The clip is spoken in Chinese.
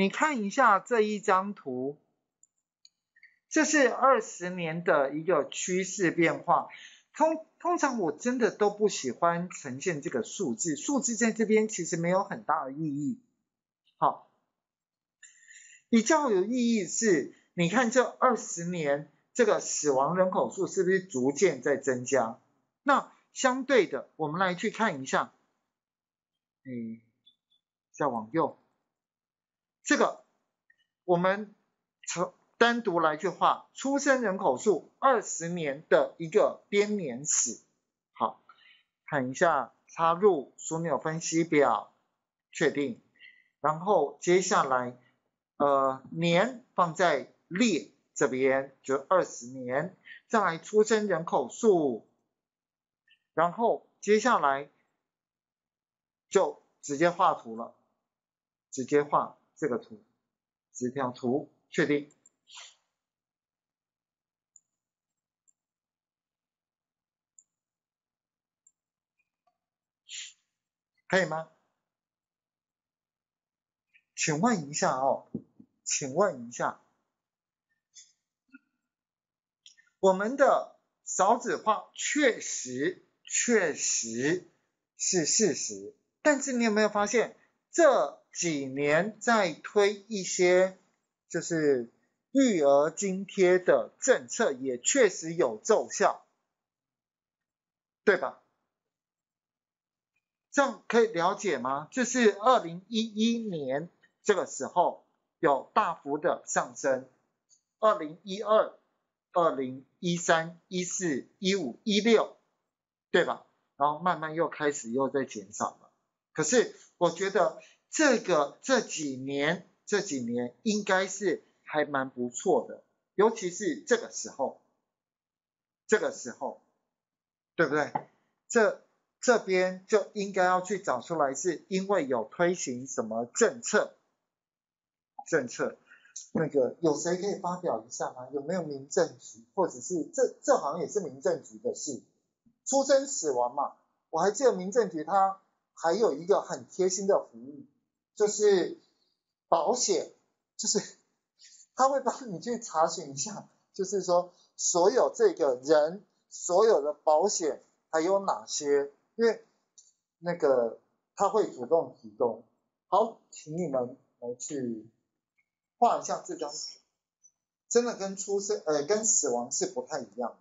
你看一下这一张图，这是20年的一个趋势变化。通常我真的都不喜欢呈现这个数字，数字在这边其实没有很大的意义。好，比较有意义是，你看这20年这个死亡人口数是不是逐渐在增加？那相对的，我们来去看一下，再往右，这个我们单独来去画出生人口数20年的一个编年史。好，看一下插入枢纽分析表，确定。然后接下来年放在列这边，就20年，再来出生人口数，然后接下来就直接画图了，直接画这个图，这条图，确定。可以吗？请问一下我们的少子化确实是事实，但是你有没有发现这几年在推一些就是育儿津贴的政策也确实有奏效，对吧？这样可以了解吗？就是2011年这个时候有大幅的上升，2012、2013、14、15、16，对吧？然后慢慢又开始又在减少了。可是我觉得这几年应该是还蛮不错的，尤其是这个时候，对不对？这边就应该要去找出来，是因为有推行什么政策，那个有谁可以发表一下吗？有没有民政局，或者是这好像也是民政局的事，出生死亡嘛，我还记得民政局它还有一个很贴心的服务，就是保险，就是他会帮你去查询一下，就是说所有这个人所有的保险还有哪些，因为那个他会主动提供。好，请你们来去画一下这张图，真的跟跟死亡是不太一样的。